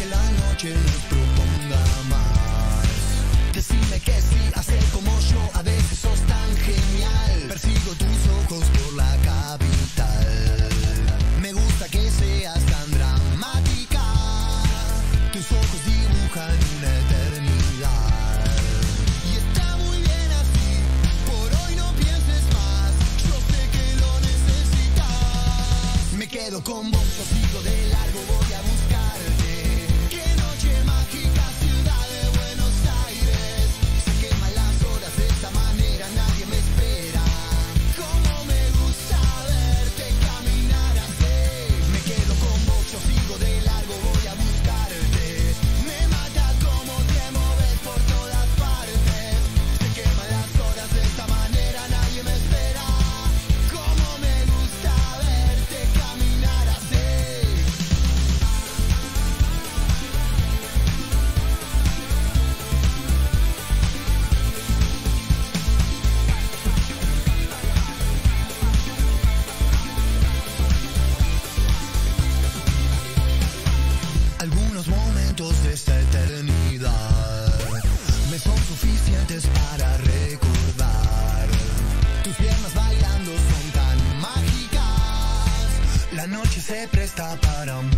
que la noche nos proponga más. Decime que sí, hace como yo, a veces sos tan genial. Persigo tus ojos por la capital. Me gusta que seas tan dramática. Tus ojos dibujan una eternidad. Y está muy bien así, por hoy no pienses más. Yo sé que lo necesitas. Me quedo con vos, yo sigo de largo, voy a buscarte. Qué noche mágica, ciudad de Buenos Aires. Se queman las horas de esta manera, nadie me espera. Cómo me gusta verte caminar así. Me quedo con vos, yo sigo de largo, voy a buscarte. Me mata cómo te moves por todas partes. Se queman las horas de esta manera, nadie me espera. Cómo me gusta verte caminar así. Algunos momentos de esta eternidad me son suficientes para recordar. Tus piernas bailando son tan mágicas. La noche se presta para